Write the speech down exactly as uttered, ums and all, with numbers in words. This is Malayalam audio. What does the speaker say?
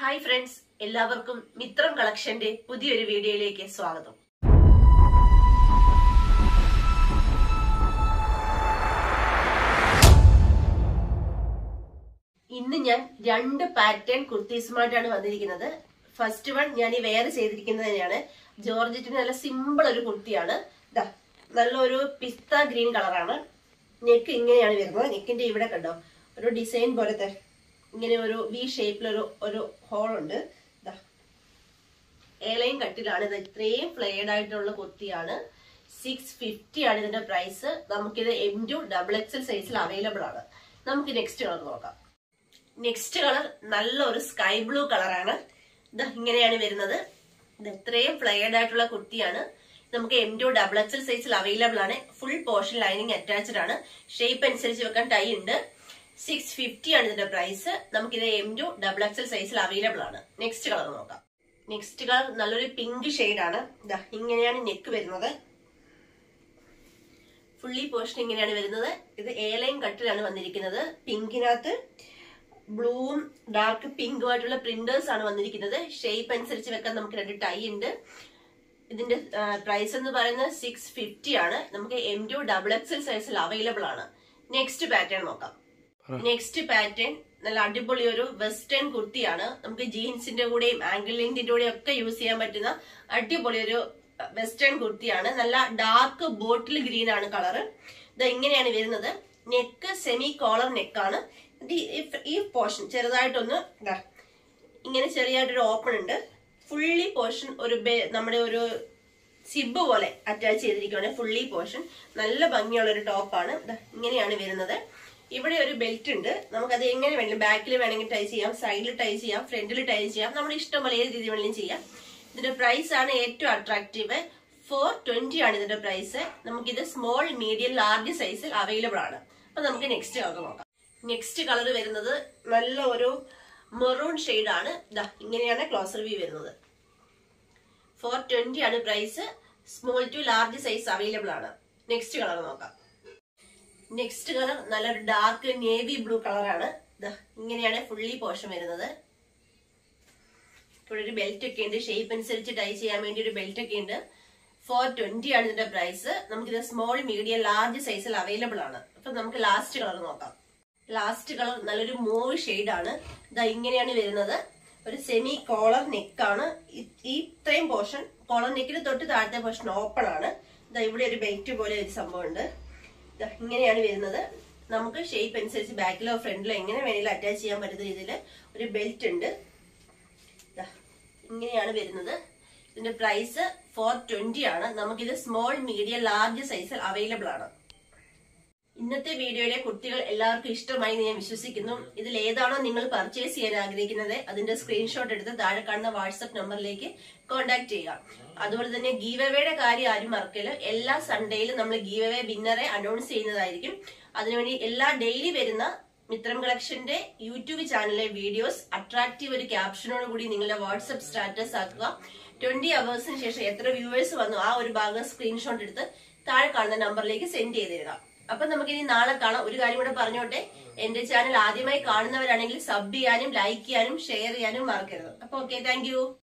ഹായ് ഫ്രണ്ട്സ്, എല്ലാവർക്കും മിത്രം കളക്ഷന്റെ പുതിയൊരു വീഡിയോയിലേക്ക് സ്വാഗതം. ഇന്ന് ഞാൻ രണ്ട് പാറ്റേൺ കുർത്തീസുമായിട്ടാണ് വന്നിരിക്കുന്നത്. ഫസ്റ്റ് വൺ ഞാൻ ഈ വെയർ ചെയ്തിരിക്കുന്നത് തന്നെയാണ്. ജോർജറ്റിന് നല്ല സിമ്പിൾ ഒരു കുർത്തിയാണ്. ഇതാ നല്ലൊരു പിസ്ത ഗ്രീൻ കളറാണ്. നെക്ക് ഇങ്ങനെയാണ് വരുന്നത്. നെക്കിന്റെ ഇവിടെ കണ്ടോ ഒരു ഡിസൈൻ പോലത്തെ ഇങ്ങനെ ഒരു വി ഷേപ്പിലൊരു ഒരു ഹോൾ ഉണ്ട്. ഇതാ ഏലയും കട്ടിലാണ്. ഇത് ഇത്രയും ഫ്ലെയർഡ് ആയിട്ടുള്ള കുർത്തിയാണ്. സിക്സ് ഫിഫ്റ്റി ആണ് ഇതിന്റെ പ്രൈസ്. നമുക്കിത് എം ടു ഡബിൾ എക്സൽ സൈസിൽ അവൈലബിൾ ആണ്. നമുക്ക് നെക്സ്റ്റ് കളർ നോക്കാം. നെക്സ്റ്റ് കളർ നല്ലൊരു സ്കൈ ബ്ലൂ കളറാണ്. ഇത് ഇങ്ങനെയാണ് വരുന്നത്. ഇത് ഇത്രയും ഫ്ലെയർഡ് ആയിട്ടുള്ള കുർത്തിയാണ്. നമുക്ക് എം ടു ഡബിൾ എക്സൽ സൈസിൽ അവൈലബിൾ ആണ്. ഫുൾ പോർഷൻ ലൈനിങ് അറ്റാച്ച്ഡ് ആണ്. ഷേപ്പ് അനുസരിച്ച് വെക്കാൻ ടൈ ഉണ്ട്. സിക്സ് ഫിഫ്റ്റി ആണ് ഇതിന്റെ പ്രൈസ്. നമുക്കിത് എം ടു ഡബിൾ എക്സൽ സൈസിൽ അവൈലബിൾ ആണ്. നെക്സ്റ്റ് കളർ നോക്കാം. നെക്സ്റ്റ് കളർ നല്ലൊരു പിങ്ക് ഷെയ്ഡാണ്. ഇതാ ഇങ്ങനെയാണ് നെക്ക് വരുന്നത്. ഫുള്ളി പോർഷൻ ഇങ്ങനെയാണ് വരുന്നത്. ഇത് ഏലയും കട്ടിലാണ് വന്നിരിക്കുന്നത്. പിങ്കിനകത്ത് ബ്ലൂവും ഡാർക്ക് പിങ്കുമായിട്ടുള്ള പ്രിന്റേഴ്സ് ആണ് വന്നിരിക്കുന്നത്. ഷേപ്പ് അനുസരിച്ച് വെക്കാൻ നമുക്ക് രണ്ട് ടൈ ഉണ്ട്. ഇതിന്റെ പ്രൈസ് എന്ന് പറയുന്നത് സിക്സ് ഫിഫ്റ്റി ആണ്. നമുക്ക് എം ടു ഡബിൾ എക്സൽ സൈസിൽ അവൈലബിൾ ആണ്. നെക്സ്റ്റ് പാറ്റേൺ നോക്കാം. നെക്സ്റ്റ് പാറ്റേൺ നല്ല അടിപൊളി ഒരു വെസ്റ്റേൺ കുർത്തിയാണ്. നമുക്ക് ജീൻസിന്റെ കൂടെയും ആംഗിൾ ലെങ്തിന്റെ കൂടെയും ഒക്കെ യൂസ് ചെയ്യാൻ പറ്റുന്ന അടിപൊളി ഒരു വെസ്റ്റേൺ കുർത്തിയാണ്. നല്ല ഡാർക്ക് ബോട്ടിൽ ഗ്രീൻ ആണ് കളറ്. ഇത് ഇങ്ങനെയാണ് വരുന്നത്. നെക്ക് സെമി കോളർ നെക്കാണ്. ഈ പോർഷൻ ചെറുതായിട്ടൊന്ന് ഇങ്ങനെ ചെറിയായിട്ടൊരു ഓപ്പൺ ഉണ്ട്. ഫുള്ളി പോർഷൻ ഒരു നമ്മുടെ ഒരു സിബ് പോലെ അറ്റാച്ച് ചെയ്തിരിക്കുകയാണ്. ഫുള്ളി പോർഷൻ നല്ല ഭംഗിയുള്ള ഒരു ടോപ്പാണ്. ഇങ്ങനെയാണ് വരുന്നത്. ഇവിടെ ഒരു ബെൽറ്റ് ഉണ്ട്. നമുക്കത് എങ്ങനെ വേണമെങ്കിലും ബാക്കിൽ വേണമെങ്കിൽ ടൈ ചെയ്യാം, സൈഡിൽ ടൈ ചെയ്യാം, ഫ്രണ്ടിൽ ടൈ ചെയ്യാം. നമ്മുടെ ഇഷ്ടം പോലെ ഏത് രീതി വേണമെങ്കിലും ചെയ്യാം. ഇതിന്റെ പ്രൈസ് ആണ് ഏറ്റവും അട്രാക്റ്റീവ്. ഫോർ ട്വന്റി ആണ് ഇതിന്റെ പ്രൈസ്. നമുക്കിത് സ്മോൾ മീഡിയം ലാർജ് സൈസിൽ അവൈലബിൾ ആണ്. അപ്പൊ നമുക്ക് നെക്സ്റ്റ് കളർ നോക്കാം. നെക്സ്റ്റ് കളർ വരുന്നത് നല്ല ഒരു മെറൂൺ ഷെയ്ഡ് ആണ്. ഇതാ ഇങ്ങനെയാണ് ക്ലോസർ വ്യൂ വരുന്നത്. ഫോർ ട്വന്റി ആണ് price. Small to large size available ആണ്. നെക്സ്റ്റ് കളർ നോക്കാം. നെക്സ്റ്റ് കളർ നല്ലൊരു ഡാർക്ക് നേവി ബ്ലൂ കളറാണ്. ഇങ്ങനെയാണ് ഫുള്ളി പോർഷൻ വരുന്നത്. ഇവിടെ ഒരു ബെൽറ്റ് ഒക്കെ ഉണ്ട്. ഷേപ്പ് അനുസരിച്ച് ടൈ ചെയ്യാൻ വേണ്ടി ഒരു ബെൽറ്റ് ഒക്കെ ഉണ്ട്. ഫോർ ട്വന്റി ആണ് ഇതിന്റെ പ്രൈസ്. നമുക്കിത് സ്മോൾ മീഡിയം ലാർജ് സൈസിൽ അവൈലബിൾ ആണ്. അപ്പൊ നമുക്ക് ലാസ്റ്റ് കളർ നോക്കാം. ലാസ്റ്റ് കളർ നല്ലൊരു മൂവ് ഷെയ്ഡ് ആണ്. ഇതാ ഇങ്ങനെയാണ് വരുന്നത്. ഒരു സെമി കോളർ നെക്കാണ്. ഈ ഇത്രയും പോർഷൻ കോളർ നെക്കിന് തൊട്ട് താഴത്തെ പോർഷൻ ഓപ്പൺ ആണ്. ഇതാ ഇവിടെ ഒരു ബെൽറ്റ് പോലെ ഒരു സംഭവം ഉണ്ട്. ഇങ്ങനെയാണ് വരുന്നത്. നമുക്ക് ഷേപ്പ് അനുസരിച്ച് ബാക്കിലോ ഫ്രണ്ടിലോ എങ്ങനെ വേണമെങ്കിലും അറ്റാച്ച് ചെയ്യാൻ പറ്റുന്ന രീതിയിൽ ഒരു ബെൽറ്റ് ഉണ്ട്. ഇങ്ങനെയാണ് വരുന്നത്. ഇതിന്റെ പ്രൈസ് ഫോർ ട്വന്റി ആണ്. നമുക്കിത് സ്മോൾ മീഡിയം ലാർജ് സൈസിൽ അവൈലബിൾ ആണ്. ഇന്നത്തെ വീഡിയോയിലെ കുർത്തികൾ എല്ലാവർക്കും ഇഷ്ടമായി ഞാൻ വിശ്വസിക്കുന്നു. ഇതിൽ ഏതാണോ നിങ്ങൾ പർച്ചേസ് ചെയ്യാൻ ആഗ്രഹിക്കുന്നത് അതിന്റെ സ്ക്രീൻഷോട്ട് എടുത്ത് താഴെ കാണുന്ന വാട്സ്ആപ്പ് നമ്പറിലേക്ക് കോൺടാക്ട് ചെയ്യുക. അതുപോലെ തന്നെ ഗീവ് അവേയുടെ കാര്യം ആരും മറക്കല്. എല്ലാ സൺഡേയിലും നമ്മൾ ഗീവ് അവേ വിന്നറെ അനൗൺസ് ചെയ്യുന്നതായിരിക്കും. അതിനുവേണ്ടി എല്ലാ ഡെയിലി വരുന്ന മിത്രം കളക്ഷന്റെ യൂട്യൂബ് ചാനലിലെ വീഡിയോസ് അട്രാക്റ്റീവ് ഒരു ക്യാപ്ഷനോട് കൂടി നിങ്ങളുടെ വാട്സ്ആപ്പ് സ്റ്റാറ്റസ് ആക്കുക. ട്വന്റി അവേഴ്സിന് ശേഷം എത്ര വ്യൂവേഴ്സ് വന്നു ആ ഒരു ഭാഗം സ്ക്രീൻഷോട്ട് എടുത്ത് താഴെ കാണുന്ന നമ്പറിലേക്ക് സെൻഡ് ചെയ്ത് തരിക. അപ്പൊ നമുക്കിനി നാളെ കാണാം. ഒരു കാര്യം കൂടെ പറഞ്ഞോട്ടെ, എന്റെ ചാനൽ ആദ്യമായി കാണുന്നവരാണെങ്കിൽ സബ് ചെയ്യാനും ലൈക്ക് ചെയ്യാനും ഷെയർ ചെയ്യാനും മറക്കരുത്. അപ്പൊ ഓക്കെ, താങ്ക് യു.